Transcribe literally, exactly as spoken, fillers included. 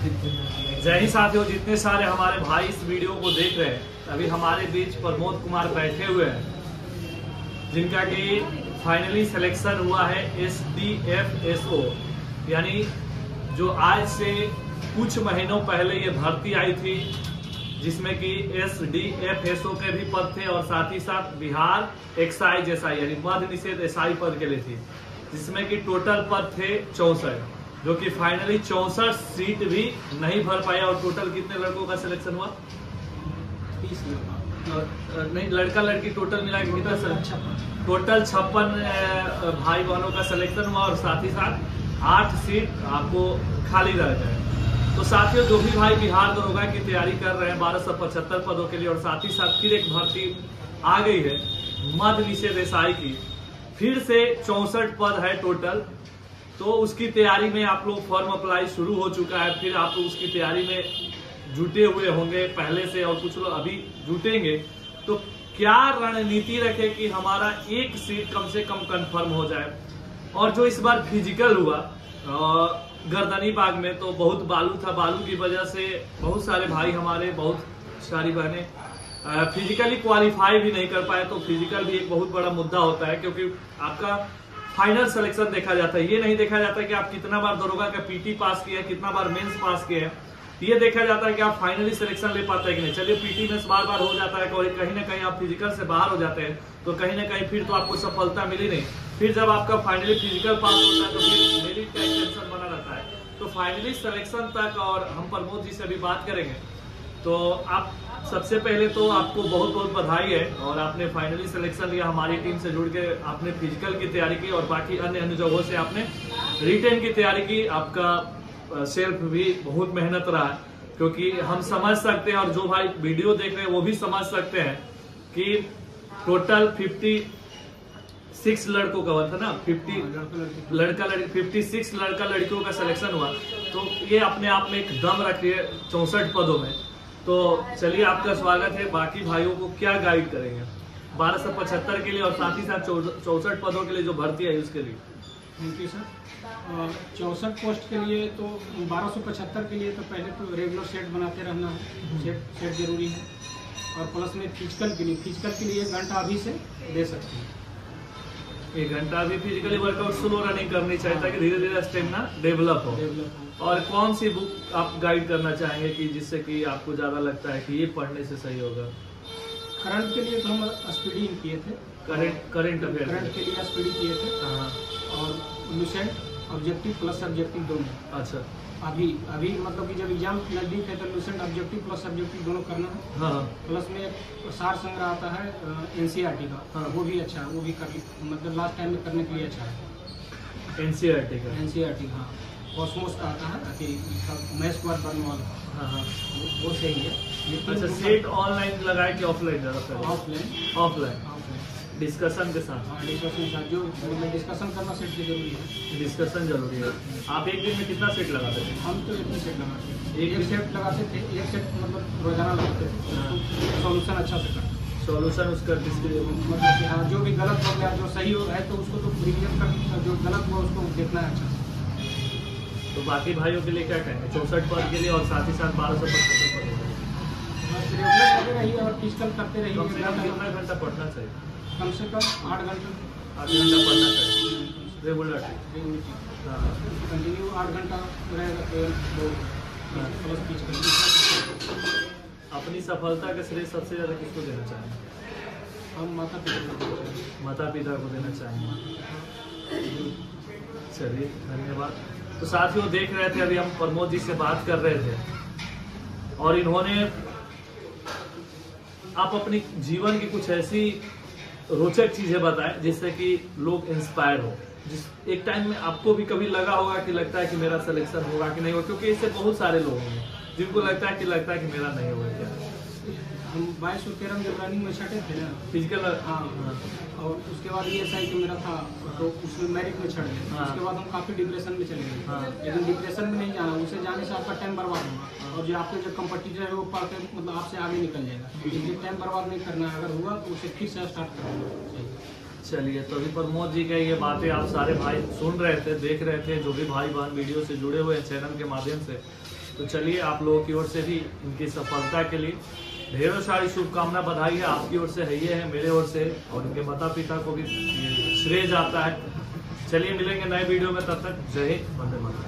जय हिंद साथियों, जितने सारे हमारे भाई इस वीडियो को देख रहे हैं, अभी हमारे बीच प्रमोद कुमार बैठे हुए हैं जिनका कि फाइनली सिलेक्शन हुआ है S D F S O, यानी जो आज से कुछ महीनों पहले ये भर्ती आई थी, जिसमें कि S D F S O के भी पद थे और साथ ही साथ बिहार एक्साइज एस आई यानी मद्य निषेध एस आई पद के लिए थी, जिसमें कि टोटल पद थे चौसठ, जो कि फाइनली चौसठ सीट भी नहीं भर पाया। और टोटल कितने लड़कों का सिलेक्शन हुआ? तीस नहीं, लड़का लड़की टोटल मिला के कितना सर? टोटल छप्पन भाई बहनों का सिलेक्शन हुआ और साथ ही साथ आठ सीट आपको खाली रह गए। तो साथियों, जो भी भाई बिहार दरोगा की तैयारी कर रहे हैं बारह सौ पचहत्तर पदों के लिए, और साथ ही साथ फिर एक भर्ती आ गई है मद्य निषेध एस आई की, फिर से चौसठ पद है टोटल। तो उसकी तैयारी में आप लोग फॉर्म अप्लाई शुरू हो चुका है, फिर आप लोग उसकी तैयारी में जुटे हुए होंगे पहले से और कुछ लोग अभी जुटेंगे। तो क्या रणनीति रखे कि हमारा एक सीट कम से कम कंफर्म हो जाए। और जो इस बार फिजिकल हुआ गर्दनी बाग में, तो बहुत बालू था, बालू की वजह से बहुत सारे भाई हमारे, बहुत सारी बहनें फिजिकली क्वालिफाई भी नहीं कर पाए। तो फिजिकल भी एक बहुत बड़ा मुद्दा होता है, क्योंकि आपका फाइनल सिलेक्शन देखा जाता है। ये नहीं देखा जाता कि आप कितना बार दरोगा का पीटी पास किया है, कितना बार मेंस पास किया है। ये देखा जाता है कि आप फाइनली सिलेक्शन ले पाते हैं कि नहीं। चलिए, पीटी में बार बार हो जाता है, कहीं ना कहीं आप फिजिकल से बाहर हो जाते हैं, तो कहीं ना कहीं फिर तो आपको सफलता मिली नहीं। फिर जब आपका फाइनली फिजिकल पास होता है तो फिर मेरिट का टेंशन बना रहता है। तो फाइनली सिलेक्शन तक और हम प्रमोद जी से अभी बात करेंगे। तो आप सबसे पहले तो आपको बहुत बहुत बधाई है, और आपने फाइनली सिलेक्शन लिया, हमारी टीम से जुड़ के आपने फिजिकल की तैयारी की और बाकी अन्य अन्य जगहों से आपने रिटेन की तैयारी की। आपका सेल्फ भी बहुत मेहनत रहा है, क्योंकि हम समझ सकते हैं और जो भाई वीडियो देख रहे हैं वो भी समझ सकते हैं कि टोटल फिफ्टी सिक्स लड़कों का हुआ था ना, फिफ्टी लड़का लड़की फिफ्टी सिक्स लड़का लड़कियों का सिलेक्शन हुआ। तो ये अपने आप में एक दम रखी है चौसठ पदों में। तो चलिए, आपका स्वागत है। बाकी भाइयों को क्या गाइड करेंगे बारह सौ पचहत्तर के लिए और साथ ही साथ चौसठ पदों के लिए जो भर्ती है उसके लिए? Thank you sir. चौसठ पोस्ट के लिए तो बारह सौ पचहत्तर के लिए तो पहले तो रेगुलर सेट बनाते रहना है, सेट सेट जरूरी है। और प्लस में फिजिकल के लिए फिजिकल के लिए एक घंटा अभी से दे सकते हैं। एक घंटा अभी फिजिकली वर्कआउट स्लो रनिंग करनी चाहिए ताकि धीरे धीरे स्टेमिना डेवलप हो। डेवलप और कौन सी बुक आप गाइड करना चाहेंगे कि जिससे कि आपको ज्यादा लगता है कि ये पढ़ने से सही होगा? करंट के लिए तो हम स्टडी किए थे, करंट करंट अफेयर करंट के लिए स्टडी किए थे। हाँ। और लूसेंट ऑब्जेक्टिव प्लस सब्जेक्टिव दोनों। अच्छा, अभी अभी मतलब कि जब एग्जाम नजदीक है तो लूसेंट ऑब्जेक्टिव प्लस सब्जेक्टिव दोनों करना है। हाँ। प्लस में एक सार संग्रह आता है एनसीईआरटी का, हाँ। वो भी अच्छा है, वो भी कर मतलब लास्ट टाइम में करने के लिए अच्छा है। एनसीईआरटी का एनसीईआरटी हाँ, कॉस्मोस का आता है कि मैथ्स पर बर्नवाल। हाँ हाँ, वो सही है। अच्छा, सेट ऑनलाइन लगाए कि ऑफलाइन? ऑफलाइन ऑफलाइन डिस्कशन के साथ। हाँ, डिस्कशन के साथ जो मतलब डिस्कशन करना सेट की जरूरी है। डिस्कशन जरूरी है। आप एक दिन में कितना सेट लगाते थे? हम तो एक ही सेट लगाते थे, एक एक सेट लगाते थे, एक सेट मतलब रोजाना लगाते थे। सॉल्यूशन अच्छा से करते, सॉल्यूशन उसका मतलब कि हाँ, जो भी गलत हो गया, जो सही हो है तो उसको तो रिवीजन कर, जो गलत हुआ उसको देखना है अच्छा से। तो बाकी भाइयों के लिए क्या कहेंगे चौसठ पद के लिए और साथ ही साथ बारह सौ पचहत्तर पद के लिए? बस रेगुलर करते रहिए और फिजिकल करते रहिए। कम से कम कितना घंटा पढ़ना चाहिए? कम से कम आठ घंटे आठ घंटा पढ़ना चाहिए रेगुलर। हाँ, कंटिन्यू आठ घंटा रहेगा तो प्लस फिजिकल। अपनी सफलता का श्रेय सबसे ज्यादा किसको देना चाहेंगे? हम माता पिता को माता पिता को देना चाहेंगे। चलिए, धन्यवाद। तो साथियों, देख रहे थे अभी हम प्रमोद जी से बात कर रहे थे, और इन्होंने आप अपनी जीवन की कुछ ऐसी रोचक चीजें बताएं जिससे कि लोग इंस्पायर हो। जिस एक टाइम में आपको भी कभी लगा होगा कि लगता है कि मेरा सिलेक्शन होगा कि नहीं होगा, क्योंकि इससे बहुत सारे लोग होंगे जिनको लगता है कि लगता है कि मेरा नहीं होगा। क्या हम बाईस सौ तेरह में जब रनिंग में छठे थे ना फिजिकल? हाँ, और उसके बाद ये एस कि मेरा था तो उसमें मेरिट में छड़ गए। हाँ। उसके बाद हम काफी डिप्रेशन में चले गए। हाँ। लेकिन डिप्रेशन में नहीं जाना, उसे जाने से आपका टाइम बर्बाद होगा, और जो आपके जो कंपटीटर है वो पढ़ के मतलब आपसे आगे निकल जाएगा। इसलिए टाइम बर्बाद नहीं करना है, अगर हुआ तो उसे फिर से स्टार्ट करना। चलिए, तो अभी प्रमोद जी का ये बातें आप सारे भाई सुन रहे थे, देख रहे थे, जो भी भाई बहन वीडियो से जुड़े हुए हैं चैनल के माध्यम से। तो चलिए आप लोगों की ओर से भी इनकी सफलता के लिए ढेरों सारी शुभकामना, बधाई है आपकी ओर से है, ये है मेरे ओर से, और उनके माता पिता को भी श्रेय जाता है। चलिए मिलेंगे नए वीडियो में, तब तक जय हिंद, वंदे मातरम।